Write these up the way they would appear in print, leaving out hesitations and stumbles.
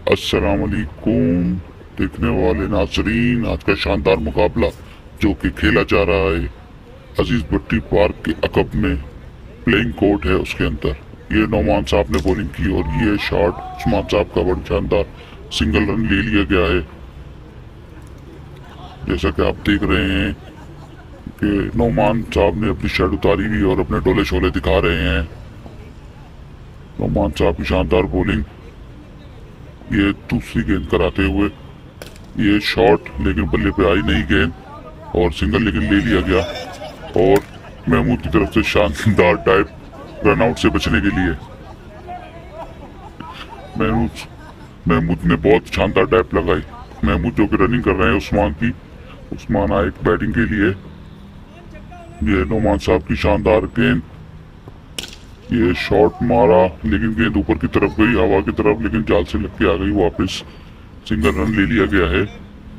अस्सलाम वालेकुम देखने वाले नाजरीन, आज का शानदार मुकाबला जो कि खेला जा रहा है अजीज भट्टी पार्क के अकब में प्लेइंग कोर्ट है, उसके अंदर ये नौमान साहब ने बॉलिंग की और ये शॉट उस्मान साहब का बड़ा शानदार सिंगल रन ले लिया गया है। जैसा कि आप देख रहे हैं कि नौमान साहब ने अपनी शर्ट उतारी हुई और अपने डोले शोले दिखा रहे हैं। नौमान साहब की शानदार बॉलिंग, ये दूसरी गेंद कराते हुए ये शॉट लेकिन बल्ले पे आई नहीं गेंद और सिंगल लेकिन ले लिया गया। और महमूद की तरफ से शानदार डाइव रन आउट से बचने के लिए महमूद ने बहुत शानदार डाइव लगाई। महमूद जो कि रनिंग कर रहे हैं उस्मान की, उस्मान आए बैटिंग के लिए। ये नौमान साहब की शानदार गेंद, ये शॉट मारा लेकिन गेंद ऊपर की तरफ गई, हवा की तरफ, लेकिन जाल से लग के आ गई वापस। सिंगल रन ले लिया गया है।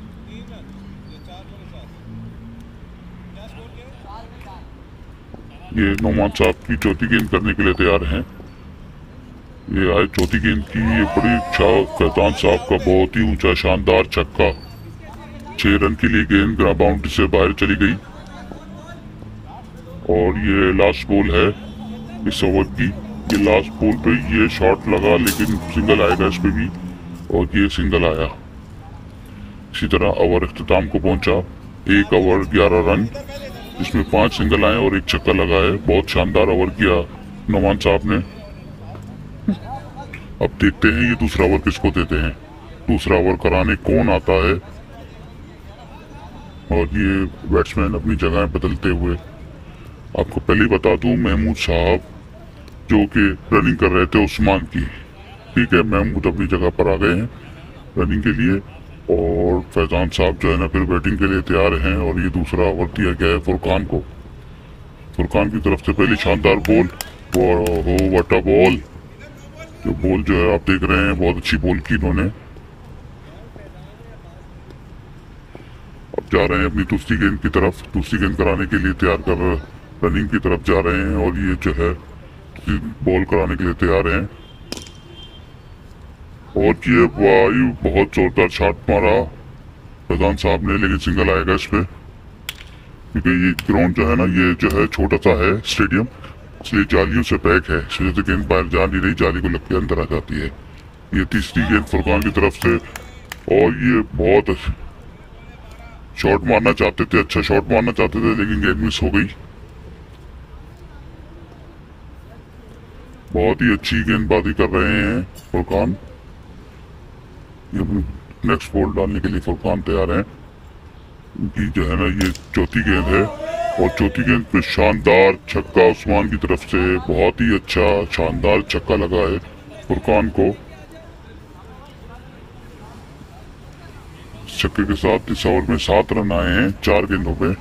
ये नौमान साहब की चौथी गेंद करने के लिए तैयार हैं। ये आए चौथी गेंद की, ये बड़ी अच्छा फैजान साहब का बहुत ही ऊंचा शानदार छक्का। 6 रन के लिए गेंद बाउंड्री से बाहर चली गई और ये लास्ट बॉल है इस ओवर की। ये लास्ट बॉल पे ये शॉट लगा लेकिन सिंगल आएगा इस पे भी, और ये सिंगल आया। इसी तरह ओवर इख्तिताम को पहुंचा। 1 ओवर 11 रन, इसमें 5 सिंगल आए और 1 छक्का लगा है। बहुत शानदार ओवर किया नौमान साहब ने। अब देखते हैं ये दूसरा ओवर किसको देते हैं, दूसरा ओवर कराने कौन आता है। और ये बैट्समैन अपनी जगह बदलते हुए, आपको पहले ही बता दूं महमूद साहब जो कि रनिंग कर रहे थे उस्मान की, ठीक है, महमूद अपनी जगह पर आ गए हैं रनिंग के लिए और फैजान साहब जो है ना फिर बैटिंग के लिए तैयार हैं। और ये दूसरा ओवर दिया गया है फुरकान को। फुरकान की तरफ से पहली शानदार बॉल, हो व्हाट अ बॉल। जो बॉल जो है आप देख रहे हैं, बहुत अच्छी बॉल की इन्होंने। अब जा रहे हैं अपनी दूसरी गेंद की तरफ, दूसरी गेंद कराने के लिए तैयार कर रनिंग की तरफ जा रहे हैं और ये जो है बॉल कराने के लिए तैयार हैं। और ये वायु बहुत जोरदार शॉट मारा फैजान साहब ने, लेकिन सिंगल आएगा इस पे क्योंकि ये ग्राउंड जो है ना ये जो है छोटा सा है स्टेडियम, इसलिए जालियों से पैक है, इसलिए तो गेंद बाहर जा नहीं रही, जाली को लग के अंदर आ जाती है। ये तीसरी गेंद फुरकान की तरफ से और ये बहुत शॉट मारना चाहते थे, अच्छा शॉट मारना चाहते थे लेकिन गेंद मिस हो गई। बहुत ही अच्छी गेंदबाजी कर रहे हैं फुरकान। ये नेक्स्ट बॉल डालने के लिए फुरकान तैयार हैं। इनकी जो है ना ये चौथी गेंद है और चौथी गेंद पे शानदार छक्का उस्मान की तरफ से, बहुत ही अच्छा शानदार छक्का लगा है फुरकान को। छक्के के साथ इस ओवर में 7 रन आए हैं 4 गेंदों पे।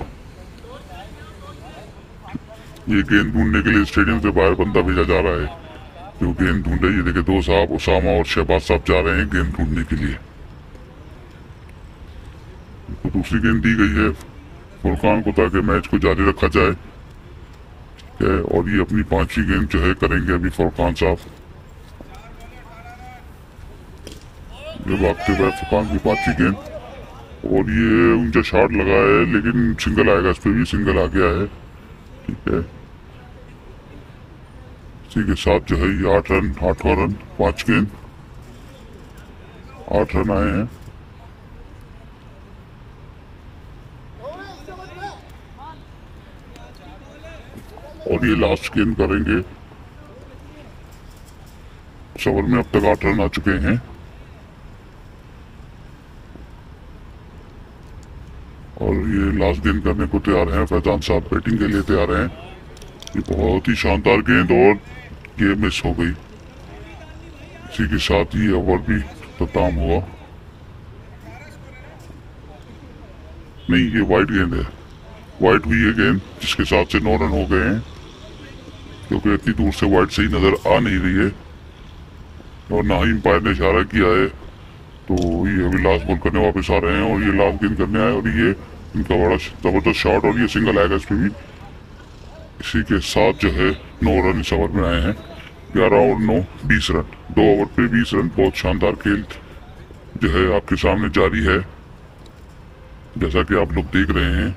ये गेंद ढूंढने के लिए स्टेडियम से बाहर बंदा भेजा जा रहा है जो गेंद ढूंढे। ये देखे 2 साहब उसामा और शहबाज साहब जा रहे हैं गेंद ढूंढने के लिए। तो दूसरी गेंद दी गई है फुरकान को ताकि मैच को जारी रखा जाए, ठीक है। और ये अपनी 5वीं गेंद जो है करेंगे अभी फुरकान साहब। ये भागते हुए फुरकान की 5वीं गेंद और ये ऊंचा शॉट लगा है लेकिन सिंगल आएगा इस पे भी, सिंगल आ गया है, ठीक है। इसी के साथ जो है ये 8वां रन 5 गेंद 8 रन आए हैं। और ये लास्ट गेंद करेंगे। इस ओवर में अब तक 8 रन आ चुके हैं और ये लास्ट गेंद करने को तैयार हैं। फैजान साहब बैटिंग के लिए तैयार हैं। ये बहुत ही शानदार गेंद और ये मिस हो गई। इसी के साथ ही ओवर भी खत्म हुआ। नहीं, ये वाइड गेंद है, वाइड हुई है गेंद जिसके साथ से 9 रन हो गए हैं क्योंकि इतनी दूर से वाइड सही नजर आ नहीं रही है और ना ही अंपायर ने इशारा किया है। तो ये अभी लास्ट बॉल करने वापस आ रहे हैं और ये लास्ट गेंद करने आए और ये इनका बड़ा जबरदस्त शॉट और ये सिंगल आएगा इस पे भी। इसी के साथ जो है 9 रन इस ओवर में आए हैं। 11 और 9 20 रन, 2 ओवर पे 20 रन, बहुत शानदार खेल जो है आपके सामने जारी है, जैसा कि आप लोग देख रहे हैं।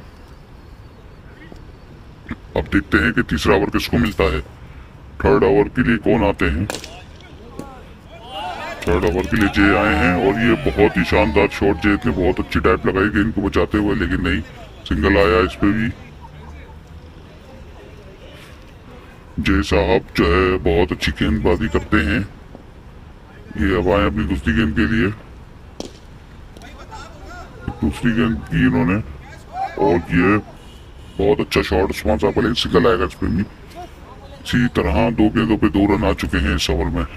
अब देखते हैं कि तीसरा ओवर किसको मिलता है। थर्ड ओवर के लिए कौन आते हैं। थर्ड ओवर के लिए जे आए हैं और ये बहुत ही शानदार शॉट। जे ने बहुत अच्छी टाइप लगाई गेंद को बचाते हुए, लेकिन नहीं, सिंगल आया इस पे भी। जे साहब जो है बहुत अच्छी गेंदबाजी करते हैं। ये अब आए अपनी दूसरी गेंद के लिए। दूसरी गेंद की इन्होंने और ये बहुत अच्छा शॉट उस्मान साहब का, लेकिन सिंगल आएगा इस पे भी। इसी तरह 2 गेंदों पे 2 रन आ चुके हैं इस ओवर में।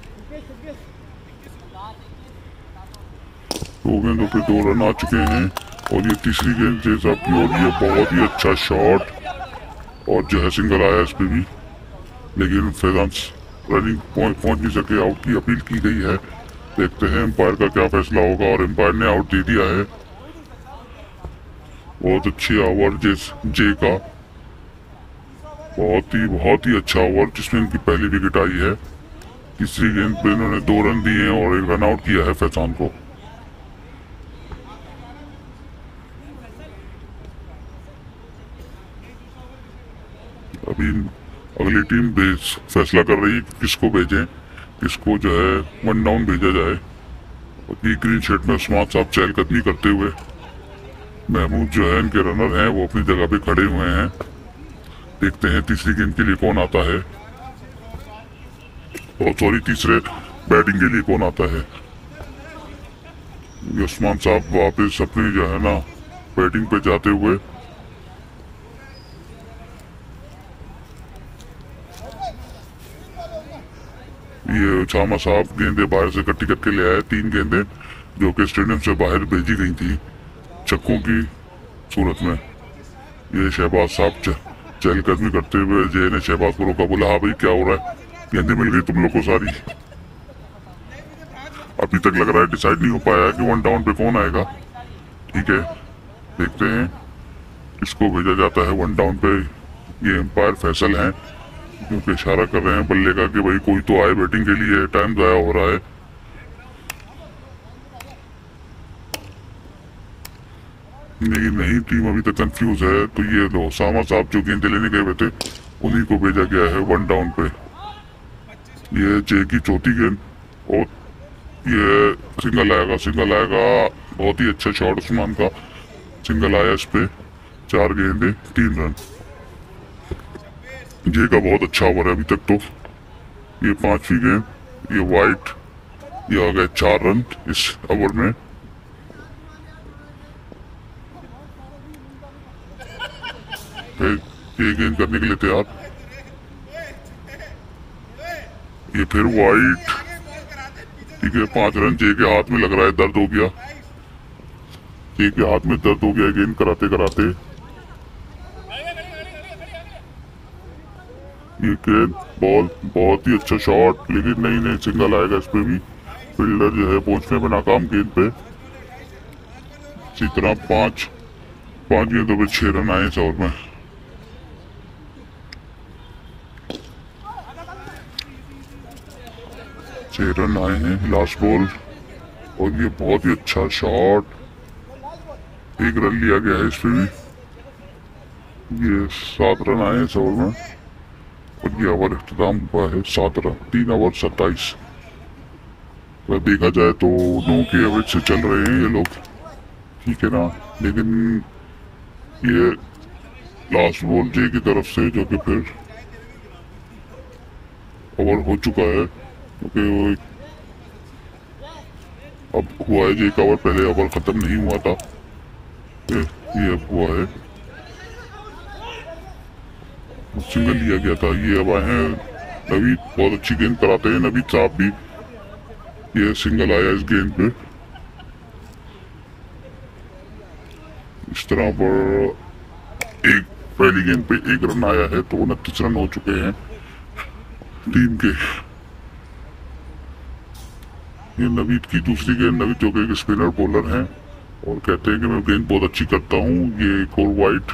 2 गेंदों पे 2 रन आ चुके हैं और ये तीसरी गेंद जे साहब की और ये बहुत ही अच्छा शॉट और जो है सिंगल आया इस पे भी, लेकिन फैजान रनिंग पॉइंट पहुंच नहीं सके। आउट की अपील की गई है। देखते हैं एम्पायर का क्या फैसला होगा और एम्पायर ने आउट दे दिया है। बहुत अच्छी ओवर जे का, बहुत ही अच्छा ओवर जिसमें इनकी पहली विकेट आई है। तीसरी गेंद पे इन्होंने 2 रन दिए हैं और 1 रन आउट किया है फैजान को। अभी अगली टीम फैसला कर रही है कि किसको भेजें, किसको जो है 1 डाउन भेजा जाए। और ये ग्रीन शर्ट में उस्मान साहब चहलकदमी करते हुए, महमूद जो है इनके रनर हैं वो अपनी जगह पे खड़े हुए हैं। देखते हैं तीसरी गेंद के लिए कौन आता है, और सॉरी तीसरे बैटिंग के लिए कौन आता है। उस्मान साहब वापस अपनी जो है ना बैटिंग पे जाते हुए, ये उसामा साहब गेंदे बाहर से इकट्ठी करके ले आए। 3 गेंदें जो कि स्टेडियम से बाहर भेजी गई थी छक्कों की सूरत में। ये शहबाज साहब चहलकदमी करते हुए, जे ने शहबाज को रोका, बोला हाँ भाई क्या हो रहा है, गेंदें मिल गई तुम लोग को सारी। अभी तक लग रहा है डिसाइड नहीं हो पाया कि 1 डाउन पे कौन आएगा। ठीक है, देखते हैं किसको भेजा जाता है 1 डाउन पे। ये एम्पायर फैसल हैं क्योंकि इशारा कर रहे हैं बल्ले का कि भाई कोई तो आए बैटिंग के लिए, टाइम जाया हो रहा है। नहीं, टीम अभी तक कंफ्यूज है। तो ये लो सामा साहब जो गेंदे लेने गए हुए थे उन्हीं को भेजा गया है 1 डाउन पे। ये जे की चौथी गेंद और ये सिंगल आएगा। बहुत ही अच्छा शॉट उस्मान का, सिंगल आया इस पे। 4 गेंदे 3 रन। जे का बहुत अच्छा ओवर है अभी तक। तो ये 5वीं गेंद, ये वाइट, ये आ गए 4 रन इस ओवर में। ये गेंद करने के लिए तैयार। ये फिर वाइट, ठीक है 5 रन। जे के हाथ में लग रहा है दर्द हो गया, जे के हाथ में दर्द हो गया गेंद कराते कराते। ये गेंद बॉल, बहुत ही अच्छा शॉट, लेकिन नहीं सिंगल आएगा इस पे भी। फील्डर जो है पहुंचने में नाकाम गेंद पे। इसी तरह 5 गेंदों पे 6 रन आए इस ओवर में। छह रन आए हैं लास्ट बॉल और ये बहुत ही अच्छा शॉट। 1 रन लिया गया है इस पे भी। ये 7 रन आए इस ओवर में और ये ओवर इख्तिताम हुआ है 7 रन, 3 ओवर 27। अगर देखा जाए तो 9 के एवरेज से चल रहे हैं ये लोग, ठीक है ना। लेकिन ये लास्ट बॉल जे की तरफ से जो कि फिर ओवर हो चुका है, क्योंकि वो अब हुआ है जे का ओवर, पहले ओवर खत्म नहीं हुआ था, ये अब हुआ है, सिंगल लिया गया था। ये अब आए हैं नवीद, बहुत अच्छी गेंद कराते हैं नवीद साहब भी। ये सिंगल आया इस गेंद पे। इस तरह पर एक पहली गेंद पे 1 रन आया है, तो 29 रन हो चुके हैं टीम के। ये नवीद की दूसरी गेंद, नवीद जो कि एक स्पिनर बॉलर हैं और कहते हैं कि मैं गेंद बहुत अच्छी करता हूँ। ये एक और वाइट,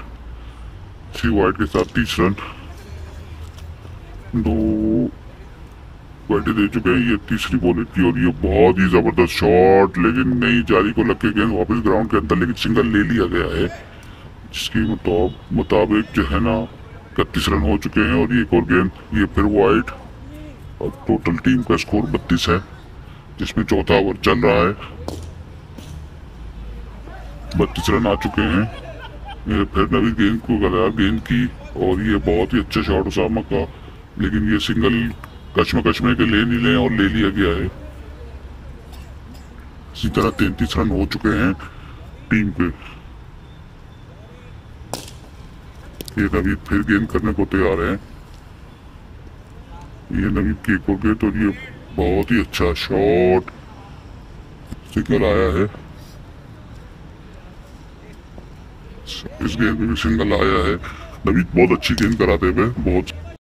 इसी वाइट के साथ 30 रन। 2 वाइडें दे चुके हैं। ये तीसरी बॉल की और ये बहुत ही जबरदस्त शॉट, लेकिन नहीं जाली को लग के गेंद वापस ग्राउंड के अंदर, लेकिन सिंगल ले लिया गया है, जिसके मुताबिक जो है ना 31 रन हो चुके हैं। और ये एक और गेंद, ये फिर वाइड, और टोटल टीम का स्कोर 32 है, जिसमें चौथा ओवर चल रहा है। 32 रन आ चुके हैं। ये फिर नवी गेंद को गया, गेंद की, और ये बहुत ही अच्छा शॉट उसामा का, लेकिन ये सिंगल कश्मे के ले नहीं ले और ले लिया गया है। इसी तरह 33 रन हो चुके हैं टीम के। ये नवीद फिर गेंद करने को तैयार है। ये नवीद की एक और गेंद, और ये बहुत ही अच्छा शॉट, सिंगल आया है। इस गेंद में भी सिंगल आया है। नवीद बहुत अच्छी गेंद कराते हुए बहुत